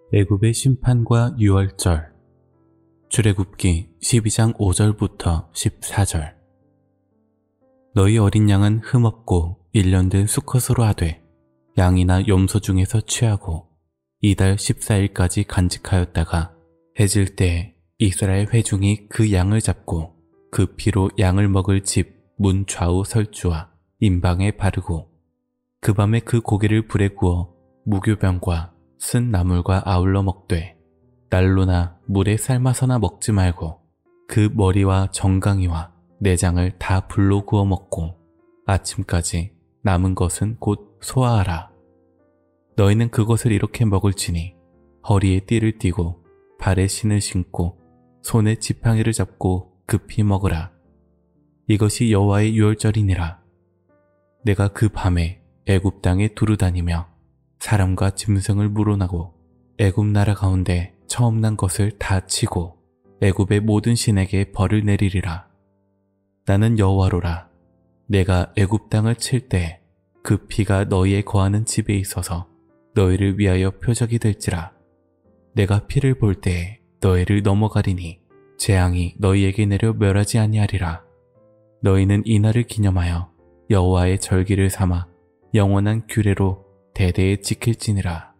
애굽의 심판과 유월절. 출애굽기 12장 5절부터 14절. 너희 어린 양은 흠없고 1년 된 수컷으로 하되 양이나 염소 중에서 취하고 이달 14일까지 간직하였다가 해질 때에 이스라엘 회중이 그 양을 잡고 그 피로 양을 먹을 집 문 좌우 설주와 임방에 바르고 그 밤에 그 고기를 불에 구워 무교병과 쓴 나물과 아울러 먹되 난로나 물에 삶아서나 먹지 말고 그 머리와 정강이와 내장을 다 불로 구워 먹고 아침까지 남은 것은 곧 소화하라. 너희는 그것을 이렇게 먹을지니 허리에 띠를 띠고 발에 신을 신고 손에 지팡이를 잡고 급히 먹으라. 이것이 여호와의 유월절이니라. 내가 그 밤에 애굽 땅에 두루다니며 사람과 짐승을 물어나고 애굽 나라 가운데 처음 난 것을 다 치고 애굽의 모든 신에게 벌을 내리리라. 나는 여호와로라. 내가 애굽 땅을 칠 때 그 피가 너희의 거하는 집에 있어서 너희를 위하여 표적이 될지라. 내가 피를 볼 때에 너희를 넘어가리니 재앙이 너희에게 내려 멸하지 아니하리라. 너희는 이날을 기념하여 여호와의 절기를 삼아 영원한 규례로 대대에 지킬지니라.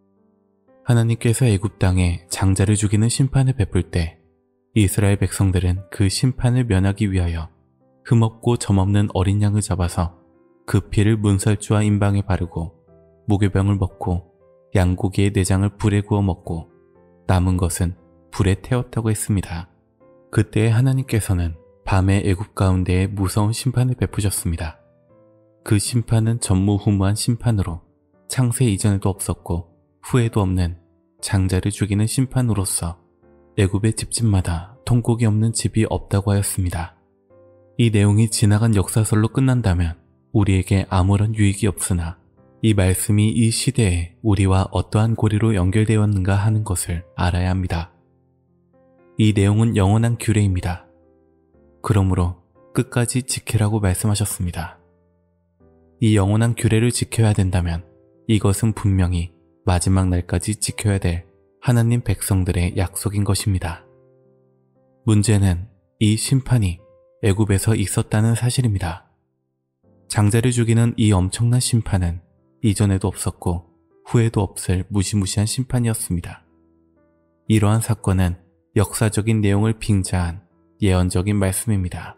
하나님께서 애굽 땅에 장자를 죽이는 심판을 베풀 때 이스라엘 백성들은 그 심판을 면하기 위하여 흠없고 점없는 어린 양을 잡아서 그 피를 문설주와 임방에 바르고 무교병을 먹고 양고기의 내장을 불에 구워 먹고 남은 것은 불에 태웠다고 했습니다. 그때 하나님께서는 밤의 애굽 가운데에 무서운 심판을 베푸셨습니다. 그 심판은 전무후무한 심판으로 창세 이전에도 없었고 후에도 없는 장자를 죽이는 심판으로서 애굽의 집집마다 통곡이 없는 집이 없다고 하였습니다. 이 내용이 지나간 역사설로 끝난다면 우리에게 아무런 유익이 없으나 이 말씀이 이 시대에 우리와 어떠한 고리로 연결되었는가 하는 것을 알아야 합니다. 이 내용은 영원한 규례입니다. 그러므로 끝까지 지키라고 말씀하셨습니다. 이 영원한 규례를 지켜야 된다면 이것은 분명히 마지막 날까지 지켜야 될 하나님 백성들의 약속인 것입니다. 문제는 이 심판이 애굽에서 있었다는 사실입니다. 장자를 죽이는 이 엄청난 심판은 이전에도 없었고 후에도 없을 무시무시한 심판이었습니다. 이러한 사건은 역사적인 내용을 빙자한 예언적인 말씀입니다.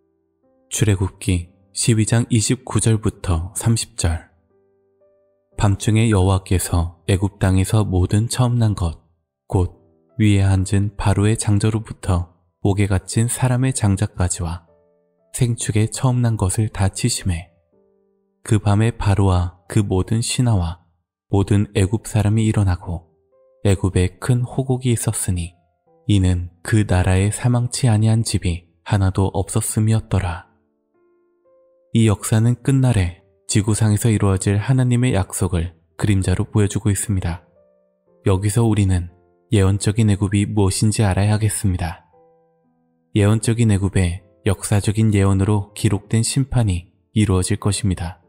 출애굽기 12장 29절부터 30절. 밤중에 여호와께서 애굽 땅에서 모든 처음 난 것, 곧 위에 앉은 바로의 장자로부터 옥에 갇힌 사람의 장자까지와 생축의 처음 난 것을 다 치심해 그 밤에 바로와 그 모든 신하와 모든 애굽 사람이 일어나고 애굽에 큰 호곡이 있었으니 이는 그 나라에 사망치 아니한 집이 하나도 없었음이었더라. 이 역사는 끝날에 지구상에서 이루어질 하나님의 약속을 그림자로 보여주고 있습니다. 여기서 우리는 예언적인 애굽이 무엇인지 알아야 하겠습니다. 예언적인 애굽에 역사적인 예언으로 기록된 심판이 이루어질 것입니다.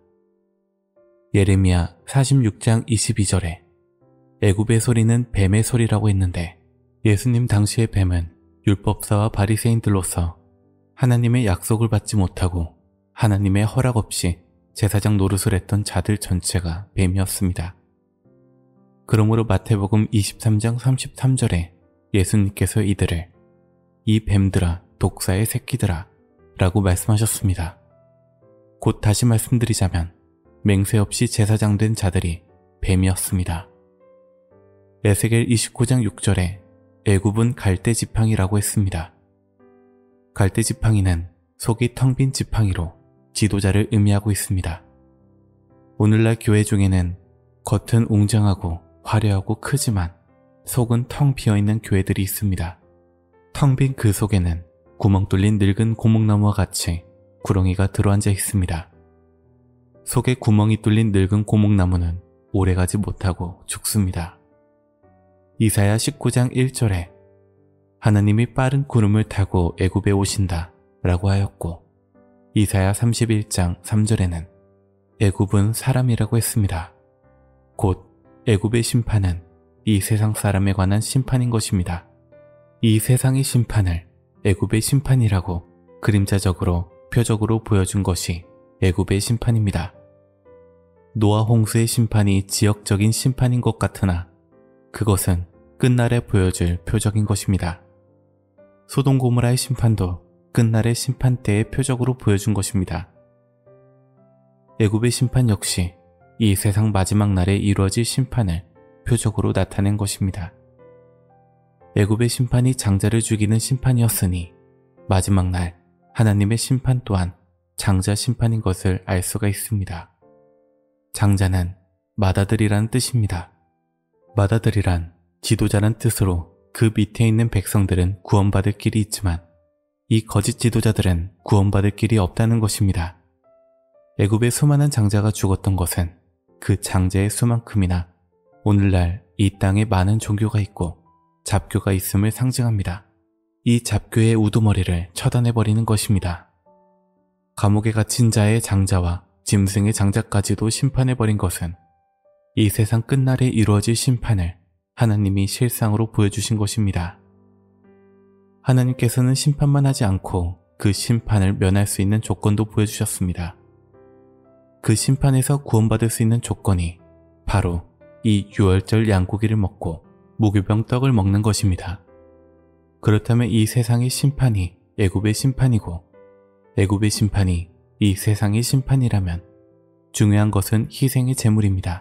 예레미야 46장 22절에 애굽의 소리는 뱀의 소리라고 했는데 예수님 당시의 뱀은 율법사와 바리새인들로서 하나님의 약속을 받지 못하고 하나님의 허락 없이 제사장 노릇을 했던 자들 전체가 뱀이었습니다. 그러므로 마태복음 23장 33절에 예수님께서 이들을 이 뱀들아 독사의 새끼들아 라고 말씀하셨습니다. 곧 다시 말씀드리자면 맹세 없이 제사장 된 자들이 뱀이었습니다. 에스겔 29장 6절에 애굽은 갈대 지팡이라고 했습니다. 갈대 지팡이는 속이 텅 빈 지팡이로 지도자를 의미하고 있습니다. 오늘날 교회 중에는 겉은 웅장하고 화려하고 크지만 속은 텅 비어있는 교회들이 있습니다. 텅 빈 그 속에는 구멍 뚫린 늙은 고목나무와 같이 구렁이가 들어앉아 있습니다. 속에 구멍이 뚫린 늙은 고목나무는 오래가지 못하고 죽습니다. 이사야 19장 1절에 하나님이 빠른 구름을 타고 애굽에 오신다 라고 하였고 이사야 31장 3절에는 애굽은 사람이라고 했습니다. 곧 애굽의 심판은 이 세상 사람에 관한 심판인 것입니다. 이 세상의 심판을 애굽의 심판이라고 그림자적으로 표적으로 보여준 것이 애굽의 심판입니다. 노아 홍수의 심판이 지역적인 심판인 것 같으나 그것은 끝날에 보여줄 표적인 것입니다. 소돔 고모라의 심판도 끝날의 심판 때의 표적으로 보여준 것입니다. 애굽의 심판 역시 이 세상 마지막 날에 이루어질 심판을 표적으로 나타낸 것입니다. 애굽의 심판이 장자를 죽이는 심판이었으니 마지막 날 하나님의 심판 또한 장자 심판인 것을 알 수가 있습니다. 장자는 맏아들이라는 뜻입니다. 맏아들이란 지도자란 뜻으로 그 밑에 있는 백성들은 구원받을 길이 있지만 이 거짓 지도자들은 구원받을 길이 없다는 것입니다. 애굽의 수많은 장자가 죽었던 것은 그 장자의 수만큼이나 오늘날 이 땅에 많은 종교가 있고 잡교가 있음을 상징합니다. 이 잡교의 우두머리를 처단해버리는 것입니다. 감옥에 갇힌 자의 장자와 짐승의 장자까지도 심판해버린 것은 이 세상 끝날에 이루어질 심판을 하나님이 실상으로 보여주신 것입니다. 하나님께서는 심판만 하지 않고 그 심판을 면할 수 있는 조건도 보여주셨습니다. 그 심판에서 구원받을 수 있는 조건이 바로 이 유월절 양고기를 먹고 무교병 떡을 먹는 것입니다. 그렇다면 이 세상의 심판이 애굽의 심판이고 애굽의 심판이 이 세상의 심판이라면 중요한 것은 희생의 제물입니다.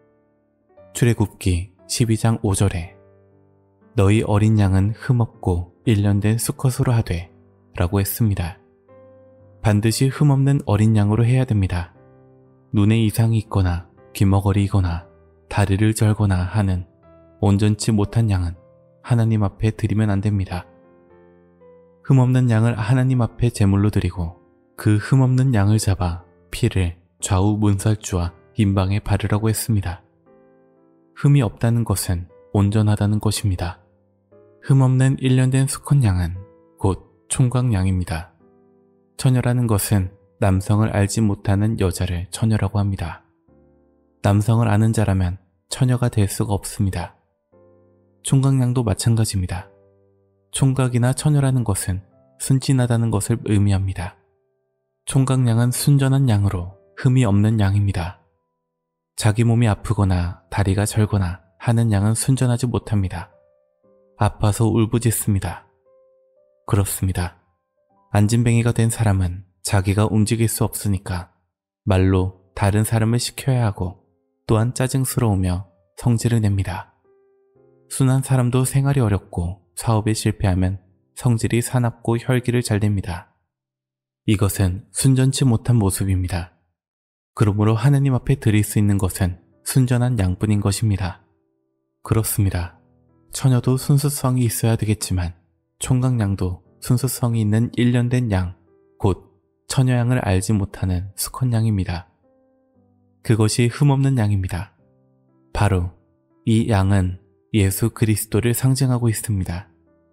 출애굽기 12장 5절에 너희 어린 양은 흠없고 일련된 수컷으로 하되 라고 했습니다. 반드시 흠없는 어린 양으로 해야 됩니다. 눈에 이상이 있거나 귀머거리이거나 다리를 절거나 하는 온전치 못한 양은 하나님 앞에 드리면 안 됩니다. 흠없는 양을 하나님 앞에 제물로 드리고 그 흠없는 양을 잡아 피를 좌우 문살주와 임방에 바르라고 했습니다. 흠이 없다는 것은 온전하다는 것입니다. 흠없는 일련된 수컷 양은 곧 총각양입니다. 처녀라는 것은 남성을 알지 못하는 여자를 처녀라고 합니다. 남성을 아는 자라면 처녀가 될 수가 없습니다. 총각양도 마찬가지입니다. 총각이나 처녀라는 것은 순진하다는 것을 의미합니다. 총각양은 순전한 양으로 흠이 없는 양입니다. 자기 몸이 아프거나 다리가 절거나 하는 양은 순전하지 못합니다. 아파서 울부짖습니다. 그렇습니다. 안진뱅이가 된 사람은 자기가 움직일 수 없으니까 말로 다른 사람을 시켜야 하고 또한 짜증스러우며 성질을 냅니다. 순한 사람도 생활이 어렵고 사업에 실패하면 성질이 사납고 혈기를 잘 냅니다. 이것은 순전치 못한 모습입니다. 그러므로 하나님 앞에 드릴 수 있는 것은 순전한 양뿐인 것입니다. 그렇습니다. 처녀도 순수성이 있어야 되겠지만 총각양도 순수성이 있는 일련된 양, 곧 처녀양을 알지 못하는 수컷양입니다. 그것이 흠없는 양입니다. 바로 이 양은 예수 그리스도를 상징하고 있습니다.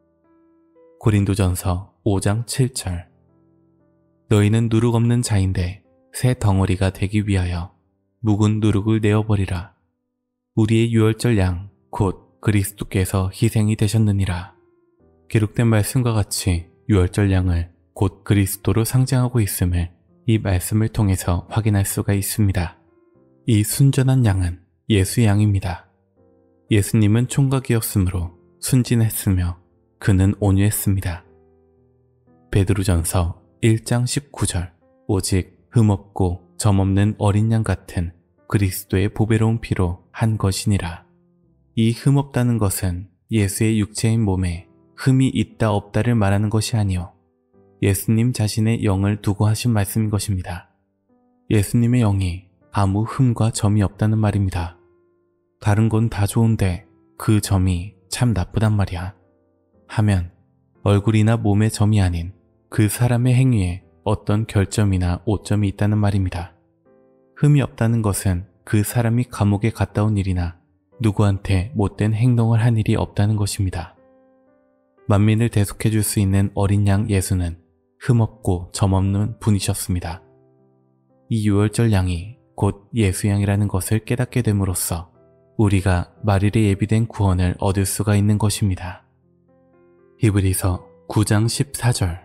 고린도전서 5장 7절 너희는 누룩 없는 자인데 새 덩어리가 되기 위하여 묵은 누룩을 내어버리라. 우리의 유월절 양 곧 그리스도께서 희생이 되셨느니라. 기록된 말씀과 같이 유월절 양을 곧 그리스도로 상징하고 있음을 이 말씀을 통해서 확인할 수가 있습니다. 이 순전한 양은 예수의 양입니다. 예수님은 총각이었으므로 순진했으며 그는 온유했습니다. 베드로전서 1장 19절 오직 흠없고 점없는 어린 양 같은 그리스도의 보배로운 피로 한 것이니라. 이 흠없다는 것은 예수의 육체인 몸에 흠이 있다 없다를 말하는 것이 아니요 예수님 자신의 영을 두고 하신 말씀인 것입니다. 예수님의 영이 아무 흠과 점이 없다는 말입니다. 다른 건 다 좋은데 그 점이 참 나쁘단 말이야 하면 얼굴이나 몸의 점이 아닌 그 사람의 행위에 어떤 결점이나 오점이 있다는 말입니다. 흠이 없다는 것은 그 사람이 감옥에 갔다 온 일이나 누구한테 못된 행동을 한 일이 없다는 것입니다. 만민을 대속해 줄 수 있는 어린 양 예수는 흠없고 점없는 분이셨습니다. 이 유월절 양이 곧 예수 양이라는 것을 깨닫게 됨으로써 우리가 말일에 예비된 구원을 얻을 수가 있는 것입니다. 히브리서 9장 14절.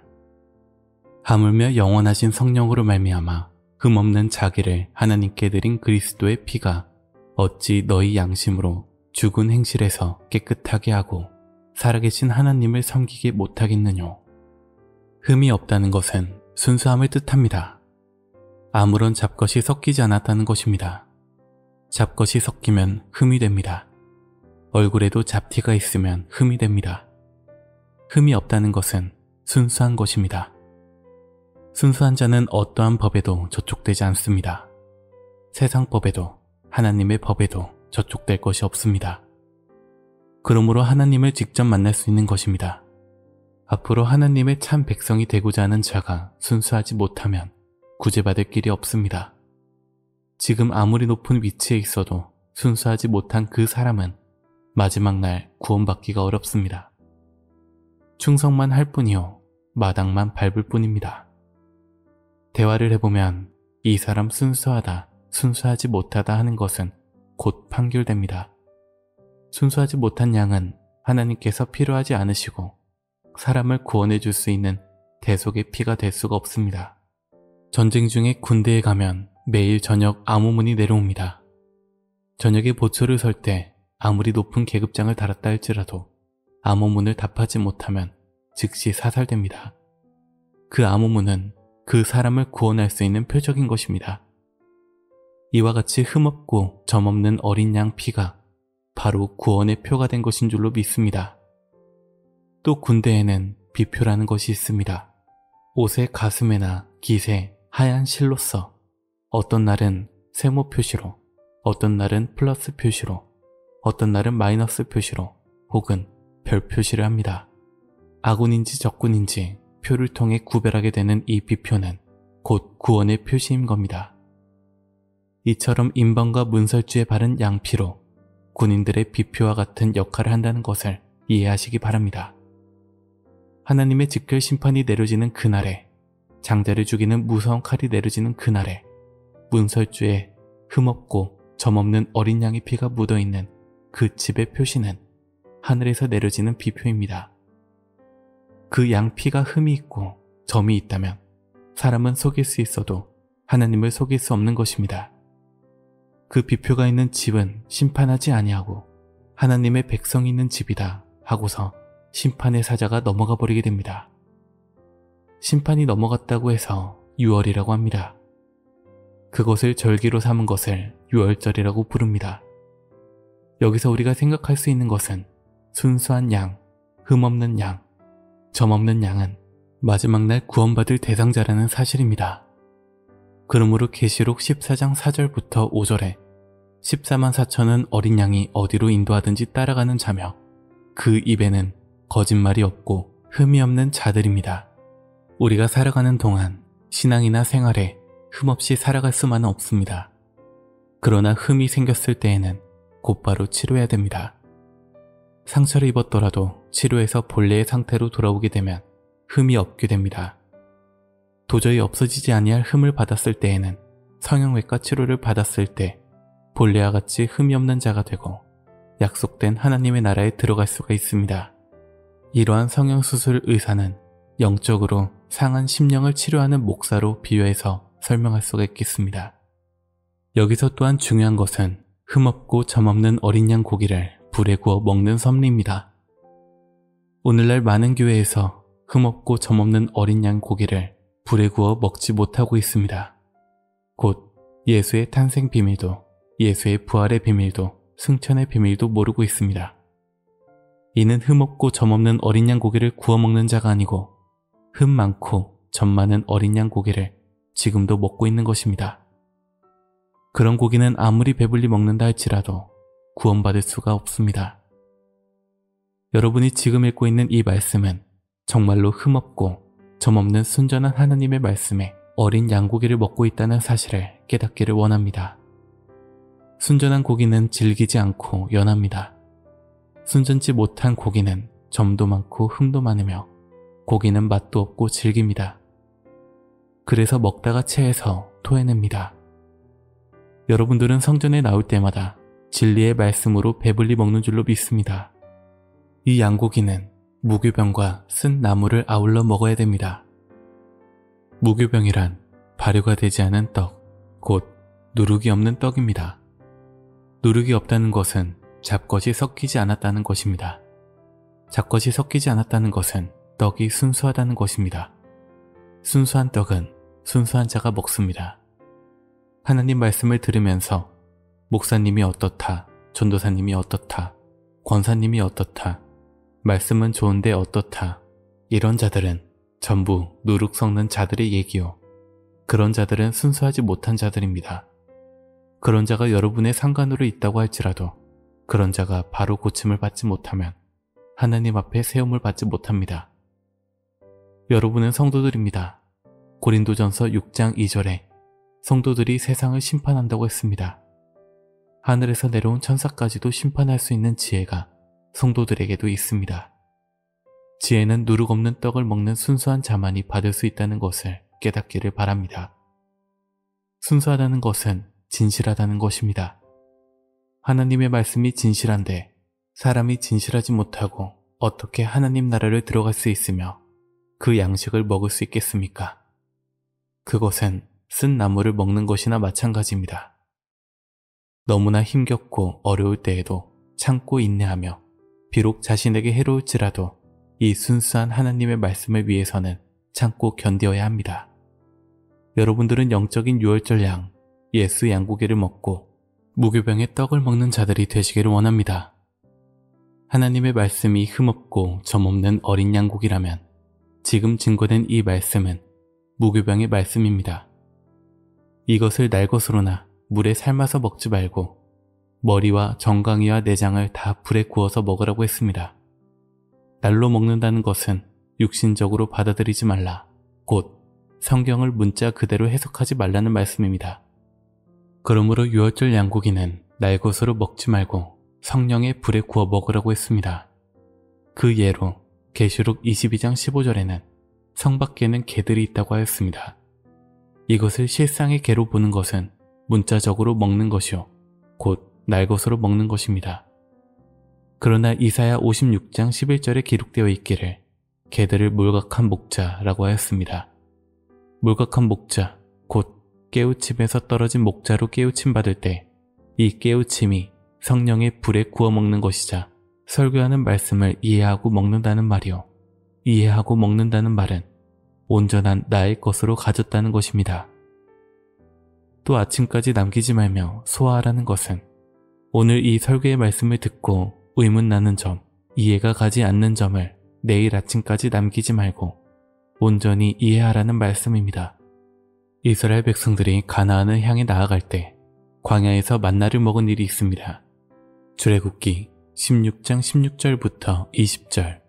하물며 영원하신 성령으로 말미암아 흠없는 자기를 하나님께 드린 그리스도의 피가 어찌 너희 양심으로 죽은 행실에서 깨끗하게 하고 살아계신 하나님을 섬기게 못하겠느뇨. 흠이 없다는 것은 순수함을 뜻합니다. 아무런 잡것이 섞이지 않았다는 것입니다. 잡것이 섞이면 흠이 됩니다. 얼굴에도 잡티가 있으면 흠이 됩니다. 흠이 없다는 것은 순수한 것입니다. 순수한 자는 어떠한 법에도 저촉되지 않습니다. 세상 법에도 하나님의 법에도 저촉될 것이 없습니다. 그러므로 하나님을 직접 만날 수 있는 것입니다. 앞으로 하나님의 참 백성이 되고자 하는 자가 순수하지 못하면 구제받을 길이 없습니다. 지금 아무리 높은 위치에 있어도 순수하지 못한 그 사람은 마지막 날 구원받기가 어렵습니다. 충성만 할 뿐이요 마당만 밟을 뿐입니다. 대화를 해보면 이 사람 순수하다, 순수하지 못하다 하는 것은 곧 판결됩니다. 순수하지 못한 양은 하나님께서 필요하지 않으시고 사람을 구원해 줄 수 있는 대속의 피가 될 수가 없습니다. 전쟁 중에 군대에 가면 매일 저녁 암호문이 내려옵니다. 저녁에 보초를 설 때 아무리 높은 계급장을 달았다 할지라도 암호문을 답하지 못하면 즉시 사살됩니다. 그 암호문은 그 사람을 구원할 수 있는 표적인 것입니다. 이와 같이 흠없고 점없는 어린 양 피가 바로 구원의 표가 된 것인 줄로 믿습니다. 또 군대에는 비표라는 것이 있습니다. 옷의 가슴에나 깃에 하얀 실로 써 어떤 날은 세모 표시로, 어떤 날은 플러스 표시로, 어떤 날은 마이너스 표시로 혹은 별 표시를 합니다. 아군인지 적군인지 표를 통해 구별하게 되는 이 비표는 곧 구원의 표시인 겁니다. 이처럼 인방과 문설주에 바른 양피로 군인들의 비표와 같은 역할을 한다는 것을 이해하시기 바랍니다. 하나님의 직결 심판이 내려지는 그날에, 장자를 죽이는 무서운 칼이 내려지는 그날에 문설주에 흠없고 점없는 어린 양의 피가 묻어있는 그 집의 표시는 하늘에서 내려지는 비표입니다. 그 양피가 흠이 있고 점이 있다면 사람은 속일 수 있어도 하나님을 속일 수 없는 것입니다. 그 비표가 있는 집은 심판하지 아니하고 하나님의 백성이 있는 집이다 하고서 심판의 사자가 넘어가 버리게 됩니다. 심판이 넘어갔다고 해서 유월이라고 합니다. 그것을 절기로 삼은 것을 유월절이라고 부릅니다. 여기서 우리가 생각할 수 있는 것은 순수한 양, 흠없는 양, 점없는 양은 마지막 날 구원받을 대상자라는 사실입니다. 그러므로 계시록 14장 4절부터 5절에 14만 4천은 어린 양이 어디로 인도하든지 따라가는 자며 그 입에는 거짓말이 없고 흠이 없는 자들입니다. 우리가 살아가는 동안 신앙이나 생활에 흠없이 살아갈 수만은 없습니다. 그러나 흠이 생겼을 때에는 곧바로 치료해야 됩니다. 상처를 입었더라도 치료해서 본래의 상태로 돌아오게 되면 흠이 없게 됩니다. 도저히 없어지지 아니할 흠을 받았을 때에는 성형외과 치료를 받았을 때 본래와 같이 흠이 없는 자가 되고 약속된 하나님의 나라에 들어갈 수가 있습니다. 이러한 성형수술 의사는 영적으로 상한 심령을 치료하는 목사로 비유해서 설명할 수가 있겠습니다. 여기서 또한 중요한 것은 흠없고 점없는 어린 양 고기를 불에 구워 먹는 섭리입니다. 오늘날 많은 교회에서 흠없고 점없는 어린 양 고기를 불에 구워 먹지 못하고 있습니다. 곧 예수의 탄생 비밀도, 예수의 부활의 비밀도, 승천의 비밀도 모르고 있습니다. 이는 흠없고 점없는 어린 양 고기를 구워 먹는 자가 아니고 흠 많고 점 많은 어린 양 고기를 지금도 먹고 있는 것입니다. 그런 고기는 아무리 배불리 먹는다 할지라도 구원받을 수가 없습니다. 여러분이 지금 읽고 있는 이 말씀은 정말로 흠없고 점없는 순전한 하나님의 말씀에 어린 양고기를 먹고 있다는 사실을 깨닫기를 원합니다. 순전한 고기는 질기지 않고 연합니다. 순전치 못한 고기는 점도 많고 흠도 많으며 고기는 맛도 없고 질깁니다. 그래서 먹다가 체해서 토해냅니다. 여러분들은 성전에 나올 때마다 진리의 말씀으로 배불리 먹는 줄로 믿습니다. 이 양고기는 무교병과 쓴 나물을 아울러 먹어야 됩니다. 무교병이란 발효가 되지 않은 떡, 곧 누룩이 없는 떡입니다. 누룩이 없다는 것은 잡것이 섞이지 않았다는 것입니다. 잡것이 섞이지 않았다는 것은 떡이 순수하다는 것입니다. 순수한 떡은 순수한 자가 먹습니다. 하나님 말씀을 들으면서 목사님이 어떻다, 전도사님이 어떻다, 권사님이 어떻다, 말씀은 좋은데 어떻다, 이런 자들은 전부 누룩 섞는 자들의 얘기요. 그런 자들은 순수하지 못한 자들입니다. 그런 자가 여러분의 상관으로 있다고 할지라도 그런 자가 바로 고침을 받지 못하면 하나님 앞에 세움을 받지 못합니다. 여러분은 성도들입니다. 고린도전서 6장 2절에 성도들이 세상을 심판한다고 했습니다. 하늘에서 내려온 천사까지도 심판할 수 있는 지혜가 성도들에게도 있습니다. 지혜는 누룩 없는 떡을 먹는 순수한 자만이 받을 수 있다는 것을 깨닫기를 바랍니다. 순수하다는 것은 진실하다는 것입니다. 하나님의 말씀이 진실한데 사람이 진실하지 못하고 어떻게 하나님 나라를 들어갈 수 있으며 그 양식을 먹을 수 있겠습니까? 그것은 쓴 나물을 먹는 것이나 마찬가지입니다. 너무나 힘겹고 어려울 때에도 참고 인내하며 비록 자신에게 해로울지라도 이 순수한 하나님의 말씀을 위해서는 참고 견뎌야 합니다. 여러분들은 영적인 유월절 양, 예수 양고기를 먹고 무교병의 떡을 먹는 자들이 되시기를 원합니다. 하나님의 말씀이 흠없고 점없는 어린 양고기라면 지금 증거된 이 말씀은 무교병의 말씀입니다. 이것을 날 것으로나 물에 삶아서 먹지 말고 머리와 정강이와 내장을 다 불에 구워서 먹으라고 했습니다. 날로 먹는다는 것은 육신적으로 받아들이지 말라, 곧 성경을 문자 그대로 해석하지 말라는 말씀입니다. 그러므로 유월절 양고기는 날 것으로 먹지 말고 성령의 불에 구워 먹으라고 했습니다. 그 예로 계시록 22장 15절에는 성 밖에는 개들이 있다고 하였습니다. 이것을 실상의 개로 보는 것은 문자적으로 먹는 것이요 곧 날 것으로 먹는 것입니다. 그러나 이사야 56장 11절에 기록되어 있기를 개들을 몰각한 목자라고 하였습니다. 몰각한 목자, 곧 깨우침에서 떨어진 목자로 깨우침 받을 때 이 깨우침이 성령의 불에 구워 먹는 것이자 설교하는 말씀을 이해하고 먹는다는 말이요. 이해하고 먹는다는 말은 온전한 나의 것으로 가졌다는 것입니다. 또 아침까지 남기지 말며 소화하라는 것은 오늘 이 설교의 말씀을 듣고 의문나는 점, 이해가 가지 않는 점을 내일 아침까지 남기지 말고 온전히 이해하라는 말씀입니다. 이스라엘 백성들이 가나안을 향해 나아갈 때 광야에서 만나를 먹은 일이 있습니다. 출애굽기 16장 16절부터 20절.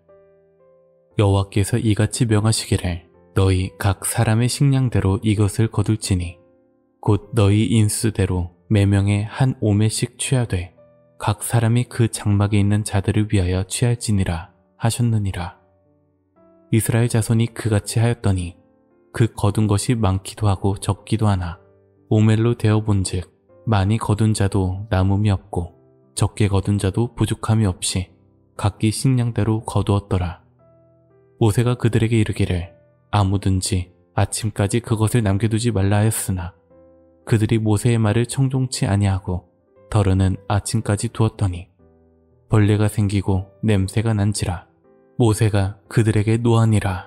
여호와께서 이같이 명하시기를 너희 각 사람의 식량대로 이것을 거둘지니 곧 너희 인수대로 매명에 한 오매씩 취하되 각 사람이 그 장막에 있는 자들을 위하여 취할지니라 하셨느니라. 이스라엘 자손이 그같이 하였더니 그 거둔 것이 많기도 하고 적기도 하나 오멜로 되어본즉 많이 거둔 자도 남음이 없고 적게 거둔 자도 부족함이 없이 각기 식량대로 거두었더라. 모세가 그들에게 이르기를 아무든지 아침까지 그것을 남겨두지 말라 하였으나 그들이 모세의 말을 청종치 아니하고 덜어는 아침까지 두었더니 벌레가 생기고 냄새가 난지라. 모세가 그들에게 노하니라.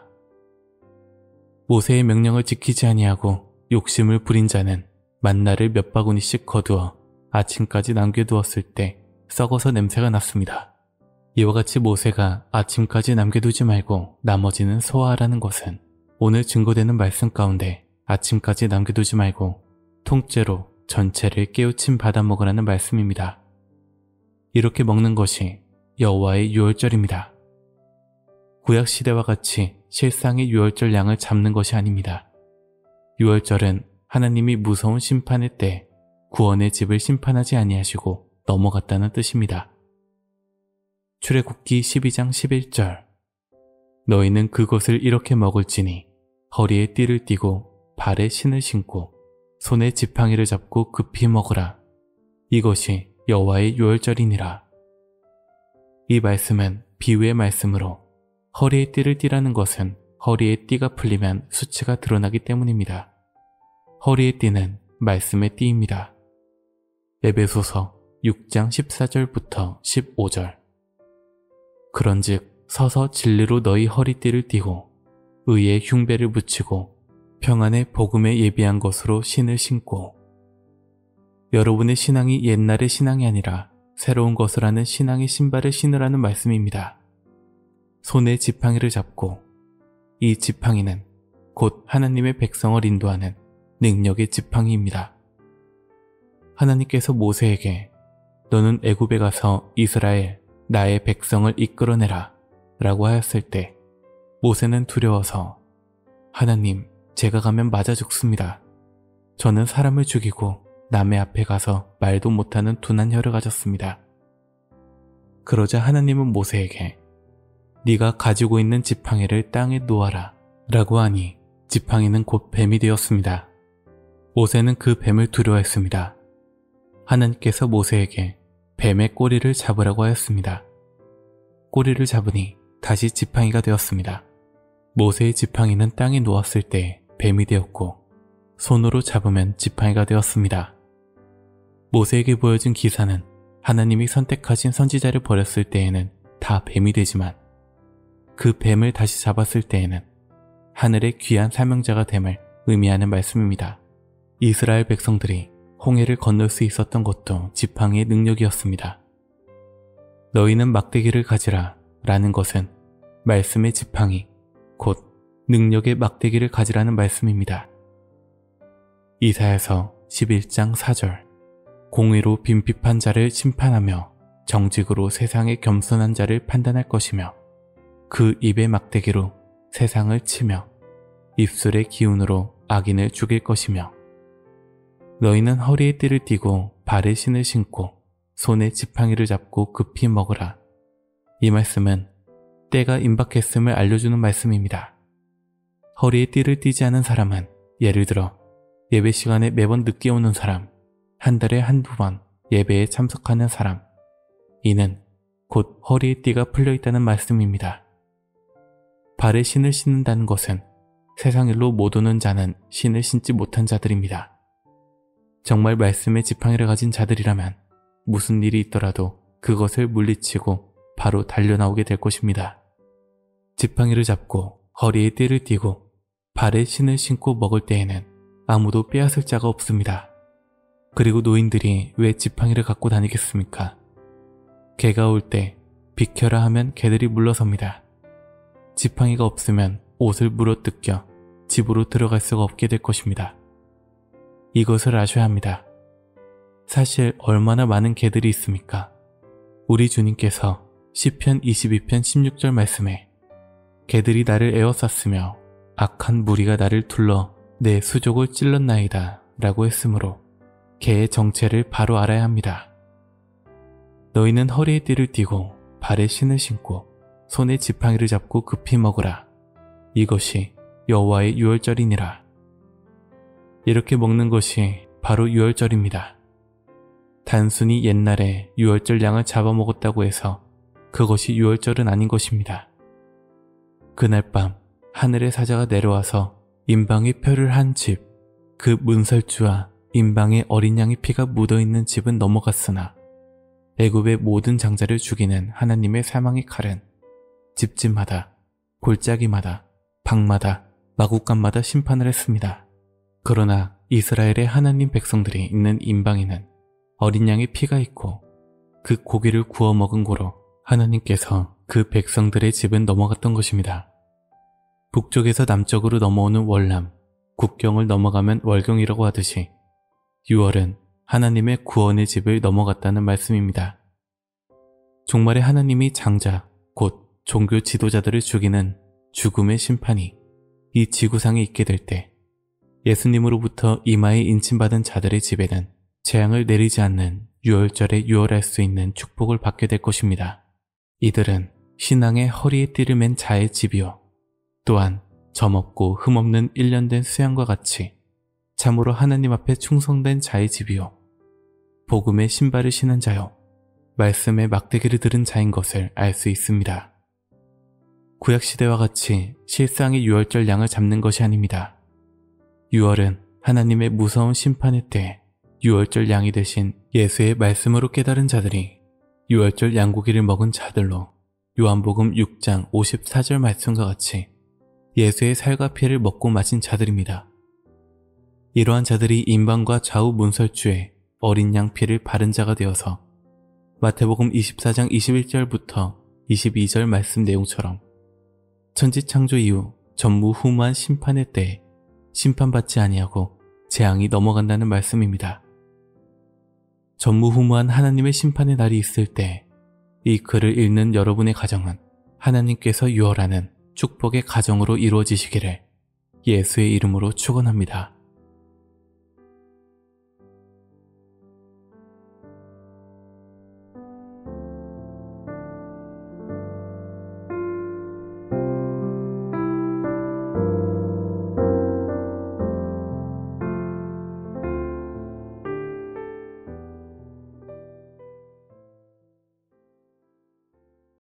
모세의 명령을 지키지 아니하고 욕심을 부린 자는 만나를 몇 바구니씩 거두어 아침까지 남겨두었을 때 썩어서 냄새가 났습니다. 이와 같이 모세가 아침까지 남겨두지 말고 나머지는 소화하라는 것은 오늘 증거되는 말씀 가운데 아침까지 남겨두지 말고 통째로 전체를 깨우침 받아 먹으라는 말씀입니다. 이렇게 먹는 것이 여호와의 유월절입니다. 구약시대와 같이 실상의 유월절 양을 잡는 것이 아닙니다. 유월절은 하나님이 무서운 심판의 때 구원의 집을 심판하지 아니하시고 넘어갔다는 뜻입니다. 출애굽기 12장 11절. 너희는 그것을 이렇게 먹을지니 허리에 띠를 띠고 발에 신을 신고 손에 지팡이를 잡고 급히 먹으라. 이것이 여호와의 유월절이니라. 이 말씀은 비유의 말씀으로 허리에 띠를 띠라는 것은 허리에 띠가 풀리면 수치가 드러나기 때문입니다. 허리에 띠는 말씀의 띠입니다. 에베소서 6장 14절부터 15절. 그런즉 서서 진리로 너희 허리띠를 띠고 의의 흉배를 붙이고 평안의 복음에 예비한 것으로 신을 신고. 여러분의 신앙이 옛날의 신앙이 아니라 새로운 것을 하는 신앙의 신발을 신으라는 말씀입니다. 손에 지팡이를 잡고, 이 지팡이는 곧 하나님의 백성을 인도하는 능력의 지팡이입니다. 하나님께서 모세에게 너는 애굽에 가서 이스라엘 나의 백성을 이끌어내라 라고 하였을 때 모세는 두려워서 하나님, 제가 가면 맞아 죽습니다. 저는 사람을 죽이고 남의 앞에 가서 말도 못하는 둔한 혀를 가졌습니다. 그러자 하나님은 모세에게 네가 가지고 있는 지팡이를 땅에 놓아라 라고 하니 지팡이는 곧 뱀이 되었습니다. 모세는 그 뱀을 두려워했습니다. 하나님께서 모세에게 뱀의 꼬리를 잡으라고 하였습니다. 꼬리를 잡으니 다시 지팡이가 되었습니다. 모세의 지팡이는 땅에 놓았을 때 뱀이 되었고 손으로 잡으면 지팡이가 되었습니다. 모세에게 보여준 기사는 하나님이 선택하신 선지자를 버렸을 때에는 다 뱀이 되지만 그 뱀을 다시 잡았을 때에는 하늘의 귀한 사명자가 됨을 의미하는 말씀입니다. 이스라엘 백성들이 홍해를 건널 수 있었던 것도 지팡이의 능력이었습니다. 너희는 막대기를 가지라 라는 것은 말씀의 지팡이, 곧 능력의 막대기를 가지라는 말씀입니다. 이사야서 11장 4절. 공의로 빈핍한 자를 심판하며 정직으로 세상의 겸손한 자를 판단할 것이며 그 입의 막대기로 세상을 치며 입술의 기운으로 악인을 죽일 것이며 너희는 허리에 띠를 띠고 발에 신을 신고 손에 지팡이를 잡고 급히 먹으라. 이 말씀은 때가 임박했음을 알려주는 말씀입니다. 허리에 띠를 띠지 않은 사람은 예를 들어 예배 시간에 매번 늦게 오는 사람, 한 달에 한두 번 예배에 참석하는 사람, 이는 곧 허리에 띠가 풀려 있다는 말씀입니다. 발에 신을 신는다는 것은 세상 일로 못 오는 자는 신을 신지 못한 자들입니다. 정말 말씀의 지팡이를 가진 자들이라면 무슨 일이 있더라도 그것을 물리치고 바로 달려나오게 될 것입니다. 지팡이를 잡고 허리에 띠를 띠고 발에 신을 신고 먹을 때에는 아무도 빼앗을 자가 없습니다. 그리고 노인들이 왜 지팡이를 갖고 다니겠습니까? 개가 올 때 비켜라 하면 개들이 물러섭니다. 지팡이가 없으면 옷을 물어뜯겨 집으로 들어갈 수가 없게 될 것입니다. 이것을 아셔야 합니다. 사실 얼마나 많은 개들이 있습니까? 우리 주님께서 시편 22편 16절 말씀에 개들이 나를 에워쌌으며 악한 무리가 나를 둘러 내 수족을 찔렀나이다 라고 했으므로 개의 정체를 바로 알아야 합니다. 너희는 허리에 띠를 띠고 발에 신을 신고 손에 지팡이를 잡고 급히 먹으라. 이것이 여호와의 유월절이니라. 이렇게 먹는 것이 바로 유월절입니다. 단순히 옛날에 유월절 양을 잡아먹었다고 해서 그것이 유월절은 아닌 것입니다. 그날 밤 하늘의 사자가 내려와서 임방의 표를 한 집, 그 문설주와 임방의 어린 양의 피가 묻어있는 집은 넘어갔으나 애굽의 모든 장자를 죽이는 하나님의 사망의 칼은 집집마다, 골짜기마다, 방마다, 마구간마다 심판을 했습니다. 그러나 이스라엘의 하나님 백성들이 있는 임방에는 어린 양의 피가 있고 그 고기를 구워 먹은 고로 하나님께서 그 백성들의 집은 넘어갔던 것입니다. 북쪽에서 남쪽으로 넘어오는 월남, 국경을 넘어가면 월경이라고 하듯이 6월은 하나님의 구원의 집을 넘어갔다는 말씀입니다. 종말에 하나님이 장자, 곧 종교 지도자들을 죽이는 죽음의 심판이 이 지구상에 있게 될 때 예수님으로부터 이마에 인침받은 자들의 집에는 재앙을 내리지 않는 유월절에 유월할 수 있는 축복을 받게 될 것입니다. 이들은 신앙의 허리에 띠를 맨 자의 집이요 또한 점없고 흠없는 일련된 수양과 같이 참으로 하나님 앞에 충성된 자의 집이요 복음의 신발을 신은 자요 말씀의 막대기를 들은 자인 것을 알 수 있습니다. 구약시대와 같이 실상의 유월절 양을 잡는 것이 아닙니다. 유월은 하나님의 무서운 심판의 때 유월절 양이 되신 예수의 말씀으로 깨달은 자들이 유월절 양고기를 먹은 자들로 요한복음 6장 54절 말씀과 같이 예수의 살과 피를 먹고 마신 자들입니다. 이러한 자들이 임방과 좌우 문설주에 어린 양 피를 바른 자가 되어서 마태복음 24장 21절부터 22절 말씀 내용처럼 천지창조 이후 전무후무한 심판의 때에 심판받지 아니하고 재앙이 넘어간다는 말씀입니다. 전무후무한 하나님의 심판의 날이 있을 때 이 글을 읽는 여러분의 가정은 하나님께서 유월하는 축복의 가정으로 이루어지시기를 예수의 이름으로 축원합니다.